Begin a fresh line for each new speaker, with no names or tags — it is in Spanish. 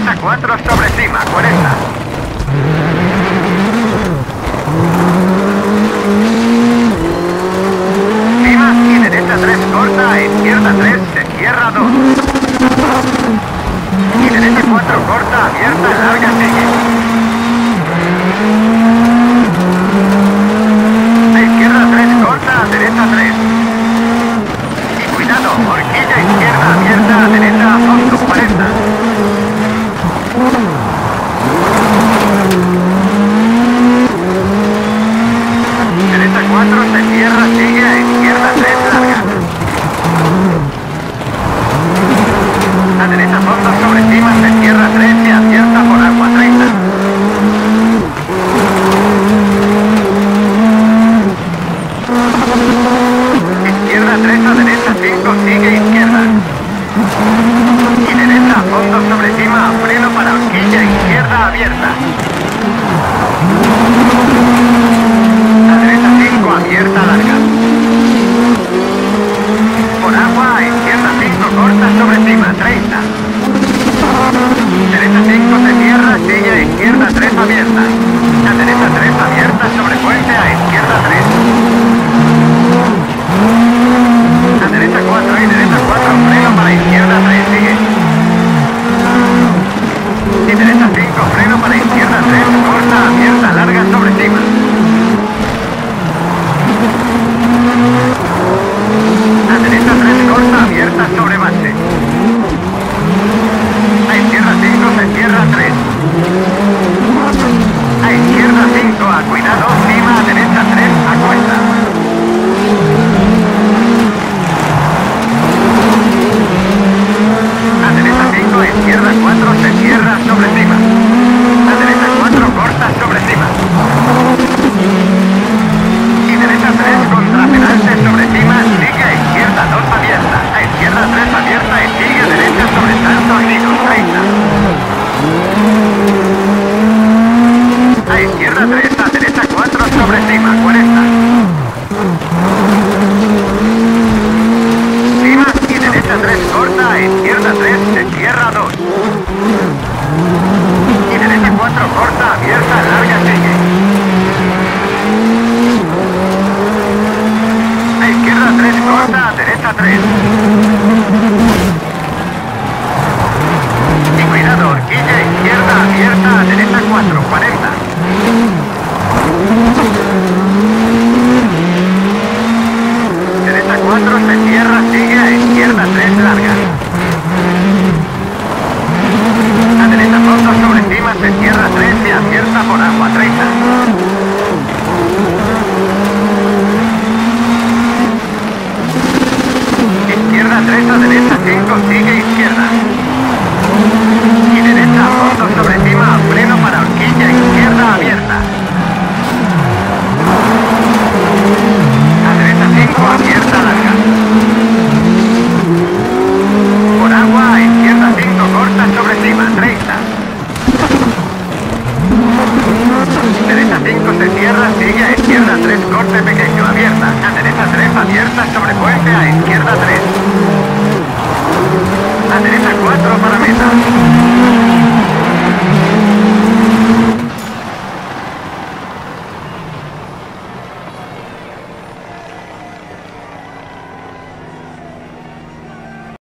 derecha 4 sobre cima, 40. Cima y derecha 3 corta, izquierda 3, se cierra 2. Y derecha 4 corta, abierta, larga, sigue. A izquierda 3 corta, derecha 3. Y cuidado, horquilla izquierda abierta, derecha a fondo, 40. Derecha 4 se cierra, sigue, a izquierda 3 larga. A derecha fondo sobre cima se cierra 3 y abierta por agua 30. Izquierda 3 a derecha 5, sigue izquierda. Y derecha a fondo sobre cima, freno para horquilla izquierda abierta. A derecha 5, abierta larga. Por agua, a izquierda 5, corta sobre cima, 30. Derecha 5 se cierra, sigue a izquierda 3 abierta. A derecha 3 abierta sobre puente, a izquierda 3. A derecha 4 y derecha 4, freno para izquierda 3, sigue. Y derecha 5, freno para izquierda 3, corta, abierta, larga sobre cima. A derecha 3, corta, abierta sobre base. A izquierda 5, se cierra 3. A izquierda 5, a cuidado, cima, a derecha 3, a cuenta. A derecha 5, a izquierda 4, se cierra sobre cima. A derecha 4, corta sobre cima. Y derecha 3, contra penalti sobre cima, sigue a izquierda 2 abierta. A izquierda 3 abierta y sigue a derecha sobre salto y 30. A izquierda 3, a derecha 4 sobre cima, 40. Cima y derecha 3 corta, a izquierda 3 se cierra 2. Y derecha 4 corta, abierta, larga, sigue. A izquierda 3 corta, a derecha 3. Y cuidado, horquilla izquierda abierta, a derecha 4, 40. Derecha 4 se cierra, sigue, a izquierda 3 larga. A derecha fondo sobre cima se cierra 3 y abierta por agua 30. Izquierda 3 a derecha 5, sigue izquierda. Y derecha a fondo sobre cima, freno para horquilla izquierda abierta. A derecha 5, abierta larga. Por agua, a izquierda 5, corta sobre cima, 30. Derecha 5 se cierra, sigue a izquierda 3, corte pequeño, abierta. A derecha 3, abierta sobre puente, a izquierda 3. A derecha 4 para meta.